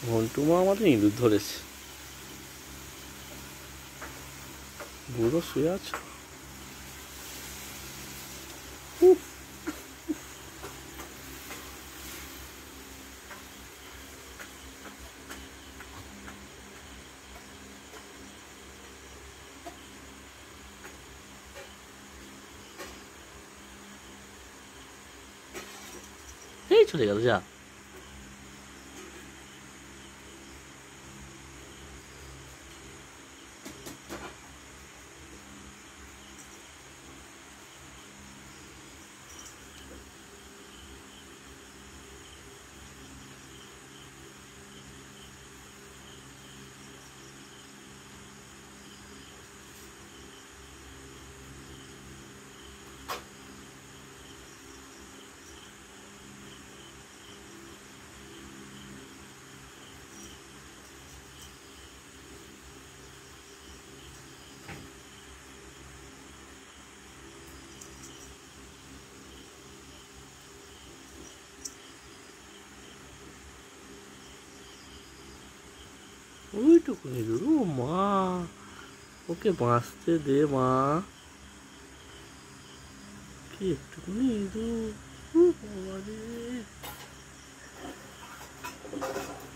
ঘন্টু মা আমাদের ইঁদুর ধরেছে। বুড়ো শুয়ে আছে। এই চলে গেল যা। ওইটুকু ইঁদুর, ও মা, ওকে বাঁচতে দে মা। কি একটুকুনি ইঁদুর, ও বাবা রে।